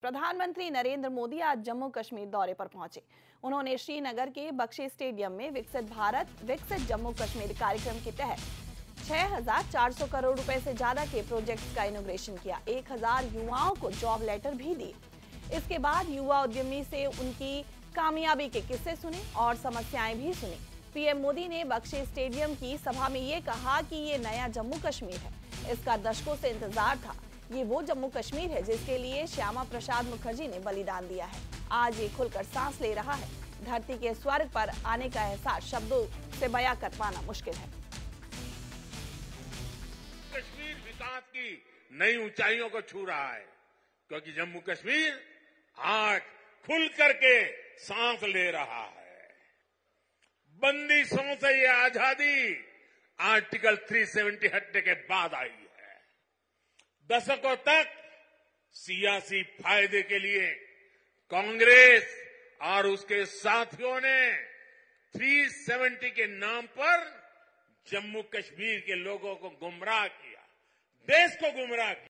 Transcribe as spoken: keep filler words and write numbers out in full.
प्रधानमंत्री नरेंद्र मोदी आज जम्मू कश्मीर दौरे पर पहुंचे। उन्होंने श्रीनगर के बख्शी स्टेडियम में विकसित भारत विकसित जम्मू कश्मीर कार्यक्रम के तहत छह हजार चार सौ करोड़ रुपए से ज्यादा के प्रोजेक्ट्स का इनॉग्रेशन किया। एक हजार युवाओं को जॉब लेटर भी दिए। इसके बाद युवा उद्यमी से उनकी कामयाबी के किस्से सुने और समस्याएं भी सुनी। पीएम मोदी ने बख्शी स्टेडियम की सभा में ये कहा कि ये नया जम्मू कश्मीर है, इसका दशकों से इंतजार था। ये वो जम्मू कश्मीर है जिसके लिए श्यामा प्रसाद मुखर्जी ने बलिदान दिया है। आज ये खुलकर सांस ले रहा है। धरती के स्वर्ग पर आने का एहसास शब्दों से बयां कर पाना मुश्किल है। कश्मीर विकास की नई ऊंचाइयों को छू रहा है, क्योंकि जम्मू कश्मीर आज खुल करके सांस ले रहा है। बंदिशों से ये आजादी आर्टिकल तीन सौ सत्तर हटने के बाद आई है। दशकों तक सियासी फायदे के लिए कांग्रेस और उसके साथियों ने तीन सौ सत्तर के नाम पर जम्मू कश्मीर के लोगों को गुमराह किया, देश को गुमराह किया।